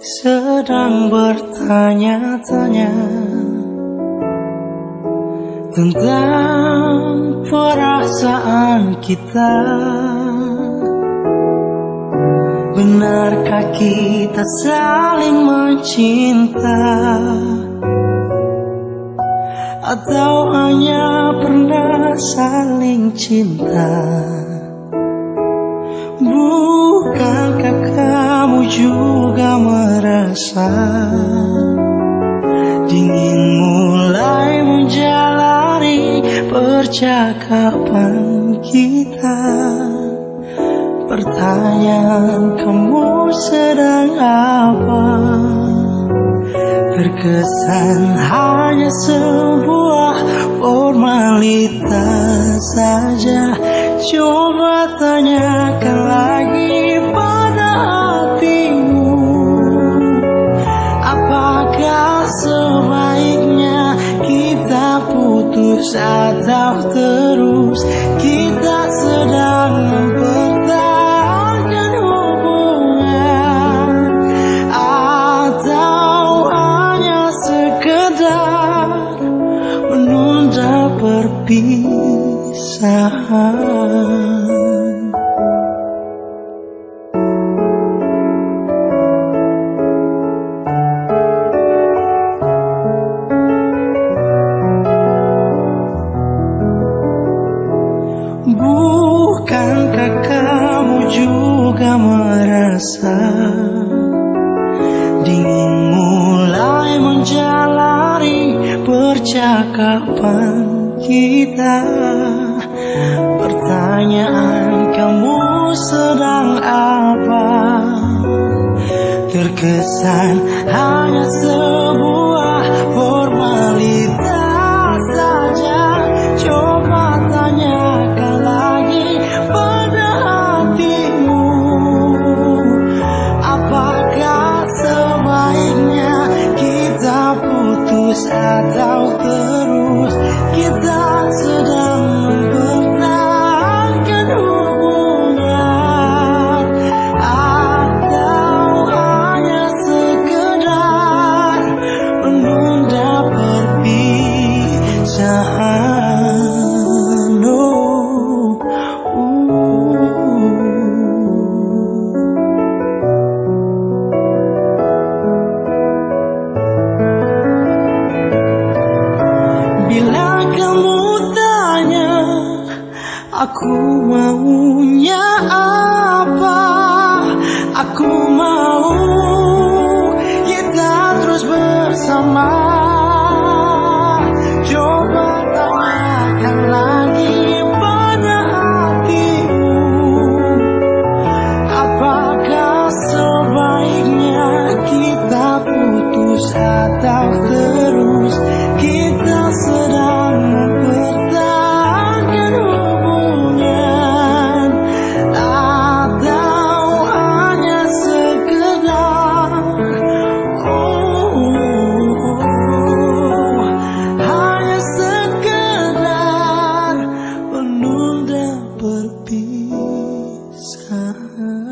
sedang bertanya-tanya tentang perasaan kita. Benarkah kita saling mencinta, atau hanya pernah saling cinta? Bukankah kamu juga merasa ingin mulai menjalani percakapan kita? Pertanyaan, kamu sedang apa? Terkesan hanya sebuah formalitas saja. Coba tanyakan lagi pada hatimu, apakah sebaiknya kita putus atau terus kita sedang mempertahankan hubungan, atau hanya sekedar menunda perpisahan. Bukankah kamu juga merasa ingin mulai menjalani percakapan kita? Pertanyaan, kamu sedang apa? Terkesan hanya sebuah formalitas saja. Coba tanyakan lagi pada hatimu, apakah sebaiknya kita putus atau terus kita sedang mempertahankan hubungan, atau hanya sekedar menunda perpisahan. Bila kamu tanya aku maunya apa, aku mau kita terus bersama. Coba tanyakan lagi pada hatimu, apakah sebaiknya kita putus atau terus kita sedang mempertahankan hubungan, atau hanya sekedar hanya sekedar menunda perpisahan.